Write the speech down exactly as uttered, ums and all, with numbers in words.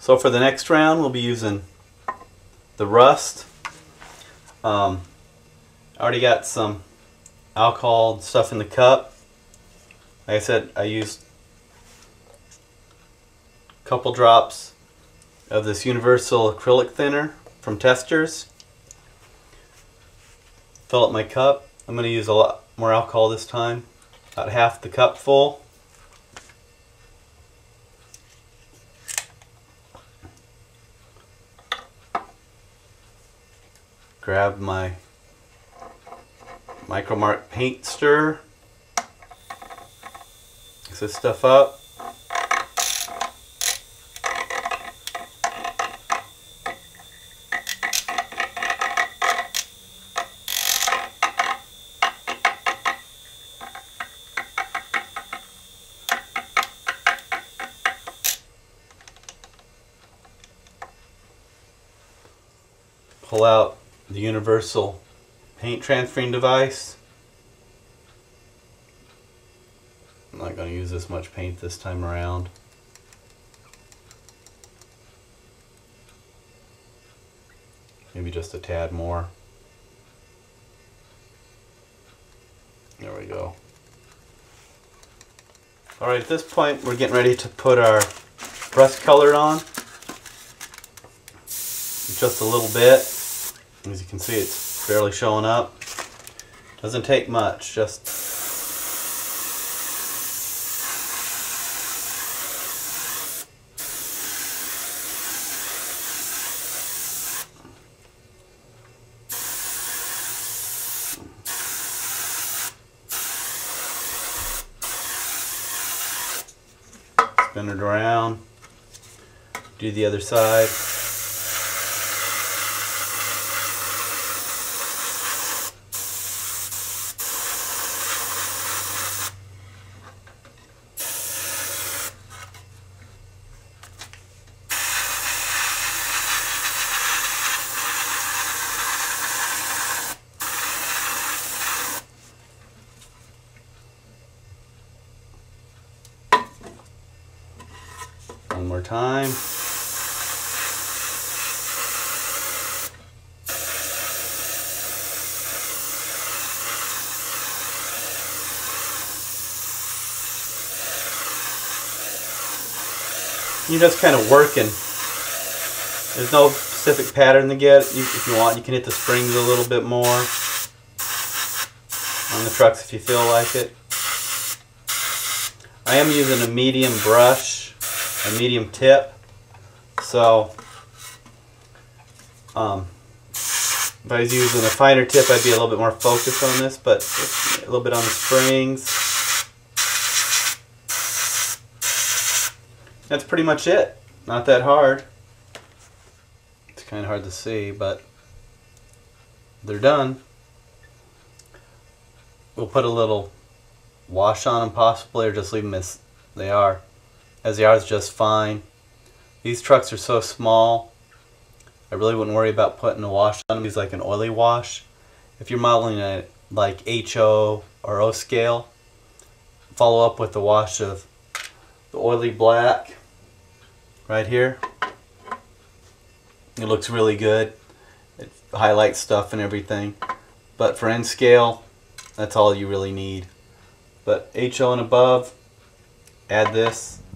So for the next round we'll be using the rust. Um, I already got some alcohol stuff in the cup. Like I said, I used a couple drops of this universal acrylic thinner from Testors. Fill up my cup. I'm going to use a lot more alcohol this time, about half the cup full. Grab my Micromark paint stir. Mix this stuff up. Pull out the universal paint transferring device. I'm not going to use this much paint this time around. Maybe just a tad more. There we go. Alright, at this point we're getting ready to put our rust color on. Just a little bit. As you can see, it's barely showing up. Doesn't take much, just spin it around. Do the other side. One more time. You're just kind of working. There's no specific pattern to get. You, if you want, you can hit the springs a little bit more on the trucks if you feel like it. I am using a medium brush, a medium tip, so um, if I was using a finer tip I'd be a little bit more focused on this, but a little bit on the springs. That's pretty much it. Not that hard. It's kind of hard to see, but they're done. We'll put a little wash on them possibly, or just leave them as they are. As they are is just fine. These trucks are so small, I really wouldn't worry about putting a wash on them. It's like an oily wash. If you're modeling it like H O or O scale, follow up with a wash of the oily black right here. It looks really good. It highlights stuff and everything. But for N scale, that's all you really need. But H O and above, add this.